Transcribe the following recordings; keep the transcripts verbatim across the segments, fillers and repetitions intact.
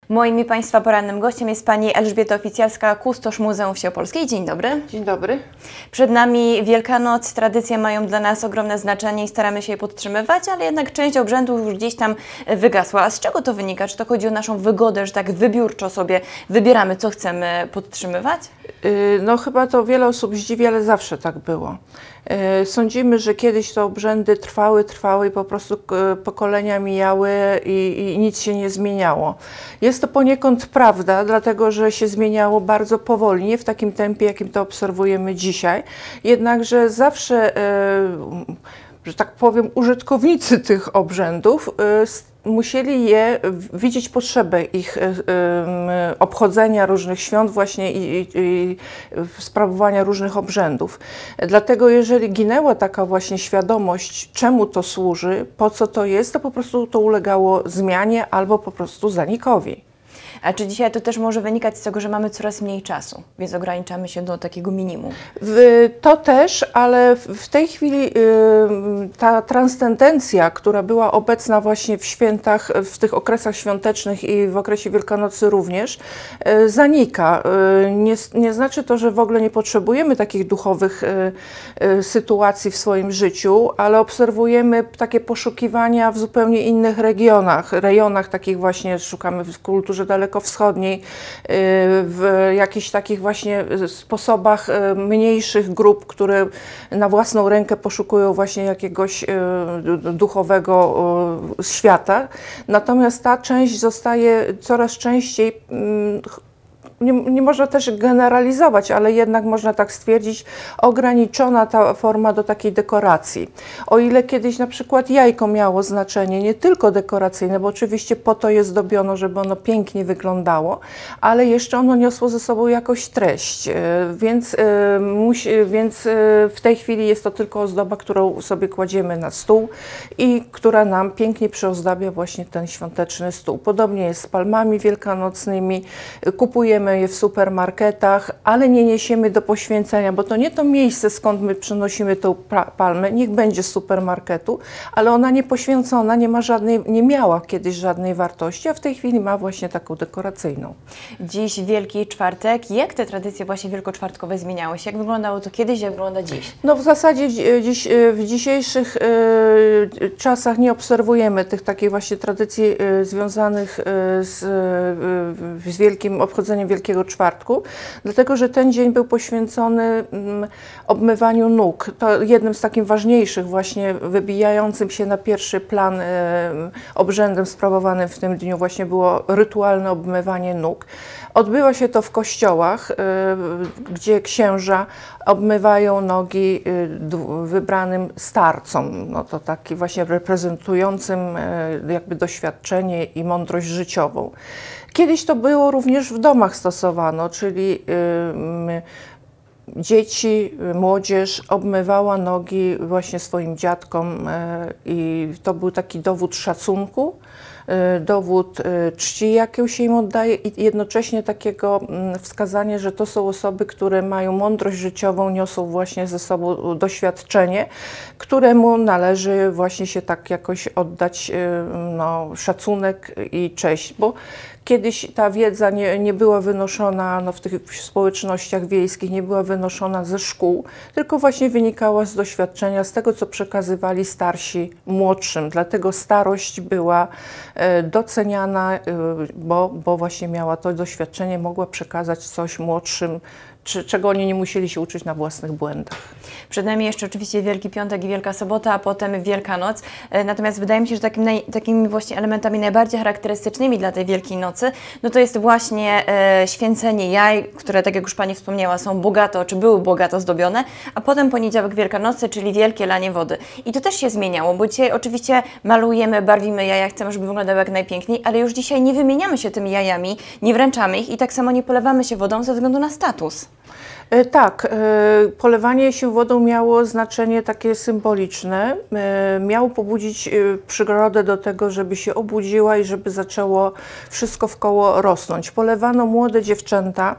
Moim i Państwa porannym gościem jest Pani Elżbieta Oficjalska, kustosz Muzeum Wsi Opolskiej. Dzień dobry. Dzień dobry. Przed nami Wielkanoc. Tradycje mają dla nas ogromne znaczenie i staramy się je podtrzymywać, ale jednak część obrzędów już gdzieś tam wygasła. A z czego to wynika? Czy to chodzi o naszą wygodę, że tak wybiórczo sobie wybieramy, co chcemy podtrzymywać? No chyba to wiele osób zdziwi, ale zawsze tak było. Sądzimy, że kiedyś te obrzędy trwały, trwały i po prostu pokolenia mijały i, i nic się nie zmieniało. Jest to poniekąd prawda, dlatego że się zmieniało bardzo powoli, nie w takim tempie, jakim to obserwujemy dzisiaj. Jednakże zawsze, że tak powiem, użytkownicy tych obrzędów musieli je widzieć potrzebę ich y, y, obchodzenia różnych świąt właśnie i, i, i sprawowania różnych obrzędów. Dlatego jeżeli ginęła taka właśnie świadomość, czemu to służy, po co to jest, to po prostu to ulegało zmianie albo po prostu zanikowi. A czy dzisiaj to też może wynikać z tego, że mamy coraz mniej czasu, więc ograniczamy się do takiego minimum? To też, ale w tej chwili ta transcendencja, która była obecna właśnie w świętach, w tych okresach świątecznych i w okresie Wielkanocy również, zanika. Nie, nie znaczy to, że w ogóle nie potrzebujemy takich duchowych sytuacji w swoim życiu, ale obserwujemy takie poszukiwania w zupełnie innych regionach, rejonach takich właśnie, szukamy w kulturze dalekowschodniej, w jakichś takich właśnie sposobach mniejszych grup, które na własną rękę poszukują właśnie jakiegoś duchowego świata. Natomiast ta część zostaje coraz częściej, Nie, nie można też generalizować, ale jednak można tak stwierdzić, ograniczona ta forma do takiej dekoracji. O ile kiedyś na przykład jajko miało znaczenie nie tylko dekoracyjne, bo oczywiście po to je zdobiono, żeby ono pięknie wyglądało, ale jeszcze ono niosło ze sobą jakąś treść, więc, musi, więc w tej chwili jest to tylko ozdoba, którą sobie kładziemy na stół i która nam pięknie przyozdabia właśnie ten świąteczny stół. Podobnie jest z palmami wielkanocnymi, kupujemy je w supermarketach, ale nie niesiemy do poświęcenia, bo to nie to miejsce, skąd my przynosimy tą palmę, niech będzie z supermarketu, ale ona nie poświęcona, nie ma żadnej, nie miała kiedyś żadnej wartości, a w tej chwili ma właśnie taką dekoracyjną. Dziś Wielki Czwartek. Jak te tradycje właśnie wielkoczwartkowe zmieniały się? Jak wyglądało to kiedyś, jak wygląda dziś? No w zasadzie dziś, w dzisiejszych y, czasach nie obserwujemy tych takich właśnie tradycji y, związanych y, z, y, z wielkim obchodzeniem Wielkiego Czwartku, dlatego że ten dzień był poświęcony mm, obmywaniu nóg. To jednym z takich ważniejszych właśnie wybijającym się na pierwszy plan y, obrzędem sprawowanym w tym dniu właśnie było rytualne obmywanie nóg. Odbywa się to w kościołach, y, gdzie księża obmywają nogi y, wybranym starcom, no to taki właśnie reprezentującym y, jakby doświadczenie i mądrość życiową. Kiedyś to było również w domach stosowano, czyli y, dzieci, młodzież obmywała nogi właśnie swoim dziadkom y, i to był taki dowód szacunku, y, dowód y, czci, jaką się im oddaje i jednocześnie takiego y, wskazanie, że to są osoby, które mają mądrość życiową, niosą właśnie ze sobą doświadczenie, któremu należy właśnie się tak jakoś oddać y, no, szacunek i cześć, bo kiedyś ta wiedza nie, nie była wynoszona no, w tych społecznościach wiejskich, nie była wynoszona ze szkół, tylko właśnie wynikała z doświadczenia, z tego, co przekazywali starsi młodszym. Dlatego starość była e, doceniana, e, bo, bo właśnie miała to doświadczenie, mogła przekazać coś młodszym, czy, czego oni nie musieli się uczyć na własnych błędach. Przed nami jeszcze oczywiście Wielki Piątek i Wielka Sobota, a potem Wielkanoc. Natomiast wydaje mi się, że takim naj, takimi właśnie elementami najbardziej charakterystycznymi dla tej Wielkiej Nocy, no to jest właśnie e, święcenie jaj, które, tak jak już Pani wspomniała, są bogato, czy były bogato zdobione, a potem poniedziałek Wielkanocy, czyli wielkie lanie wody. I to też się zmieniało, bo dzisiaj oczywiście malujemy, barwimy jaja, chcemy, żeby wyglądały jak najpiękniej, ale już dzisiaj nie wymieniamy się tymi jajami, nie wręczamy ich i tak samo nie polewamy się wodą ze względu na status. Tak, polewanie się wodą miało znaczenie takie symboliczne. Miało pobudzić przyrodę do tego, żeby się obudziła i żeby zaczęło wszystko wkoło rosnąć. Polewano młode dziewczęta,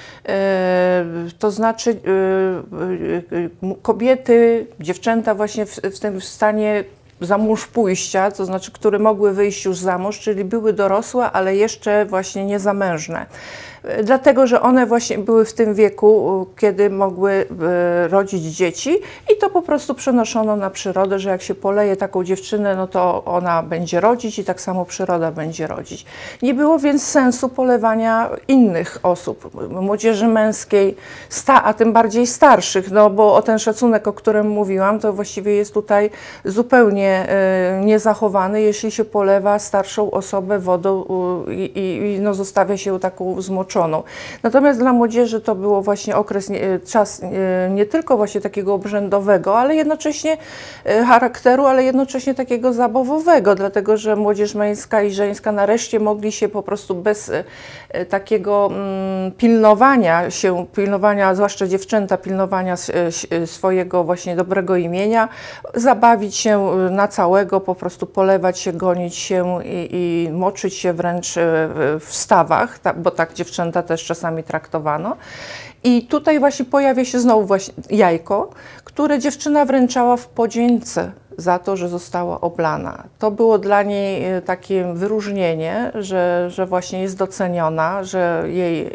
to znaczy kobiety, dziewczęta właśnie w, w tym stanie za mąż pójścia, to znaczy, które mogły wyjść już za mąż, czyli były dorosłe, ale jeszcze właśnie niezamężne. Dlatego, że one właśnie były w tym wieku, kiedy mogły rodzić dzieci i to po prostu przenoszono na przyrodę, że jak się poleje taką dziewczynę, no to ona będzie rodzić i tak samo przyroda będzie rodzić. Nie było więc sensu polewania innych osób, młodzieży męskiej, sta, a tym bardziej starszych, no bo o ten szacunek, o którym mówiłam, to właściwie jest tutaj zupełnie y, niezachowany, jeśli się polewa starszą osobę wodą y, i, i no, zostawia się ją taką zmoczoną. Natomiast dla młodzieży to było właśnie okres, czas nie tylko właśnie takiego obrzędowego, ale jednocześnie charakteru, ale jednocześnie takiego zabawowego, dlatego że młodzież męska i żeńska nareszcie mogli się po prostu bez takiego pilnowania się, pilnowania, zwłaszcza dziewczęta, pilnowania swojego właśnie dobrego imienia, zabawić się na całego, po prostu polewać się, gonić się i, i moczyć się wręcz w stawach, bo tak dziewczęta też czasami traktowano. I tutaj właśnie pojawia się znowu właśnie jajko, które dziewczyna wręczała w podzięce za to, że została oblana. To było dla niej takie wyróżnienie, że, że właśnie jest doceniona, że jej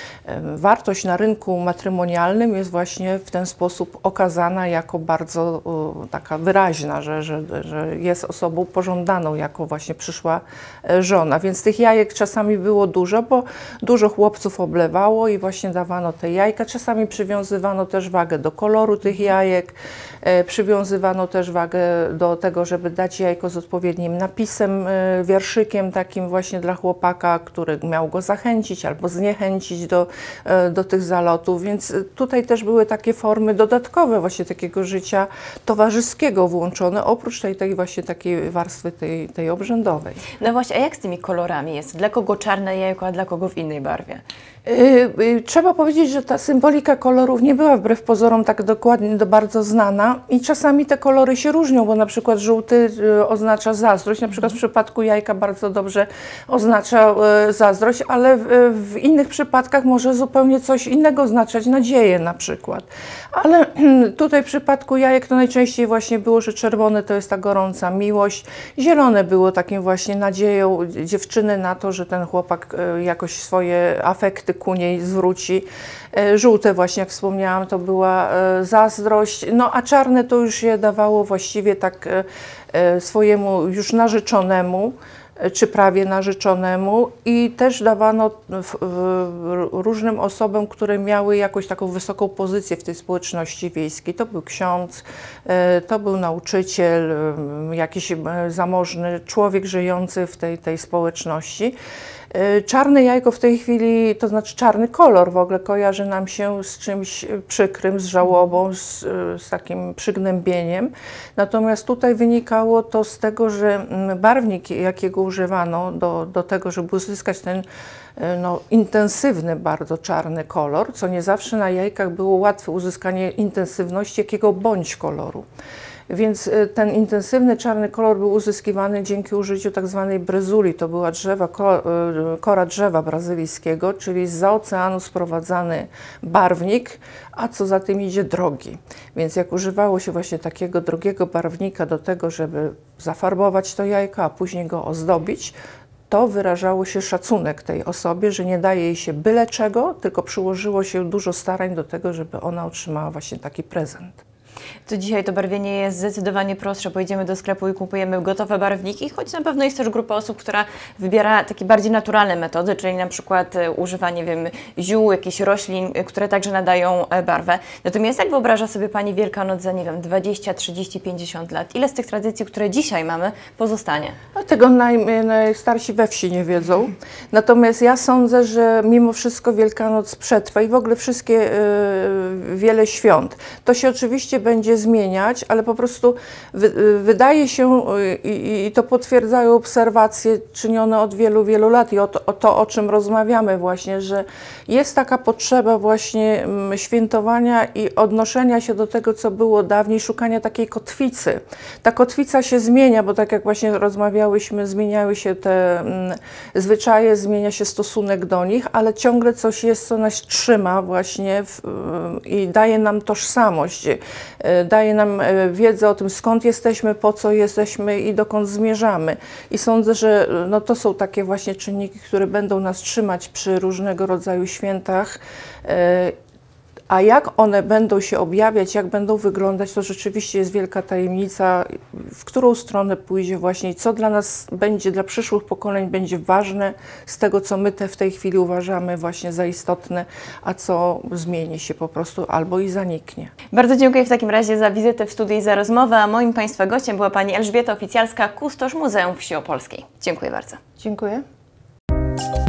wartość na rynku matrymonialnym jest właśnie w ten sposób okazana jako bardzo taka wyraźna, że, że, że jest osobą pożądaną jako właśnie przyszła żona. Więc tych jajek czasami było dużo, bo dużo chłopców oblewało i właśnie dawano te jajka. Czasami przywiązywano też wagę do koloru tych jajek, przywiązywano też wagę do tego, żeby dać jajko z odpowiednim napisem, wierszykiem takim właśnie dla chłopaka, który miał go zachęcić albo zniechęcić do, do tych zalotów, więc tutaj też były takie formy dodatkowe właśnie takiego życia towarzyskiego włączone, oprócz tej, tej właśnie takiej warstwy tej, tej obrzędowej. No właśnie, a jak z tymi kolorami jest? Dla kogo czarne jajko, a dla kogo w innej barwie? Trzeba powiedzieć, że ta symbolika kolorów nie była wbrew pozorom tak dokładnie do bardzo znana i czasami te kolory się różnią, bo na przykład żółty oznacza zazdrość, na przykład w przypadku jajka bardzo dobrze oznacza zazdrość, ale w innych przypadkach może zupełnie coś innego oznaczać, nadzieję na przykład. Ale tutaj w przypadku jajek to najczęściej właśnie było, że czerwone to jest ta gorąca miłość, zielone było takim właśnie nadzieją dziewczyny na to, że ten chłopak jakoś swoje afekty ku niej zwróci. Żółte właśnie, jak wspomniałam, to była zazdrość, no a czarne to już się dawało właściwie tak swojemu już narzeczonemu, czy prawie narzeczonemu i też dawano różnym osobom, które miały jakąś taką wysoką pozycję w tej społeczności wiejskiej. To był ksiądz, to był nauczyciel, jakiś zamożny człowiek żyjący w tej, tej społeczności. Czarne jajko w tej chwili, to znaczy czarny kolor w ogóle kojarzy nam się z czymś przykrym, z żałobą, z, z takim przygnębieniem. Natomiast tutaj wynikało to z tego, że barwnik, jakiego używano do, do tego, żeby uzyskać ten no, intensywny, bardzo czarny kolor, co nie zawsze na jajkach było łatwe uzyskanie intensywności jakiego bądź koloru. Więc ten intensywny czarny kolor był uzyskiwany dzięki użyciu tak zwanej brezuli. To była drzewa, kora drzewa brazylijskiego, czyli zza oceanu sprowadzany barwnik, a co za tym idzie drogi. Więc jak używało się właśnie takiego drogiego barwnika do tego, żeby zafarbować to jajko, a później go ozdobić, to wyrażało się szacunek tej osobie, że nie daje jej się byle czego, tylko przyłożyło się dużo starań do tego, żeby ona otrzymała właśnie taki prezent. To dzisiaj to barwienie jest zdecydowanie prostsze. Pojedziemy do sklepu i kupujemy gotowe barwniki, choć na pewno jest też grupa osób, która wybiera takie bardziej naturalne metody, czyli na przykład używanie, wiem, ziół, jakichś roślin, które także nadają barwę. Natomiast jak wyobraża sobie Pani Wielkanoc za, nie wiem, dwadzieścia, trzydzieści, pięćdziesiąt lat? Ile z tych tradycji, które dzisiaj mamy, pozostanie? A tego naj, najstarsi we wsi nie wiedzą. Natomiast ja sądzę, że mimo wszystko Wielkanoc przetrwa i w ogóle wszystkie, yy, wiele świąt. To się oczywiście będzie zmieniać, ale po prostu wy, wydaje się i, i to potwierdzają obserwacje czynione od wielu, wielu lat i o to, o to, o czym rozmawiamy właśnie, że jest taka potrzeba właśnie świętowania i odnoszenia się do tego, co było dawniej, szukania takiej kotwicy. Ta kotwica się zmienia, bo tak jak właśnie rozmawiałyśmy, zmieniały się te mm, zwyczaje, zmienia się stosunek do nich, ale ciągle coś jest, co nas trzyma właśnie w, i daje nam tożsamość. daje nam wiedzę o tym, skąd jesteśmy, po co jesteśmy i dokąd zmierzamy. I sądzę, że no, to są takie właśnie czynniki, które będą nas trzymać przy różnego rodzaju świętach. A jak one będą się objawiać, jak będą wyglądać, to rzeczywiście jest wielka tajemnica, w którą stronę pójdzie właśnie i co dla nas będzie, dla przyszłych pokoleń będzie ważne z tego, co my te w tej chwili uważamy właśnie za istotne, a co zmieni się po prostu albo i zaniknie. Bardzo dziękuję w takim razie za wizytę w studiu i za rozmowę, a moim Państwa gościem była Pani Elżbieta Oficjalska, kustosz Muzeum Wsi Opolskiej. Dziękuję bardzo. Dziękuję.